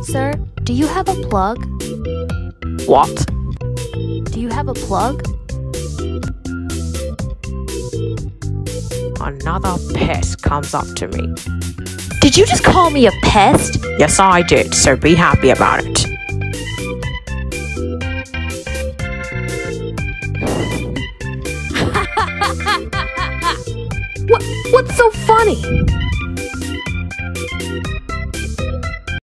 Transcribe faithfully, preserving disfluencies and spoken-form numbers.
Sir, do you have a plug? What? Do you have a plug? Another pest comes up to me. Did you just call me a pest? Yes, I did, so be happy about it. What, what's so funny?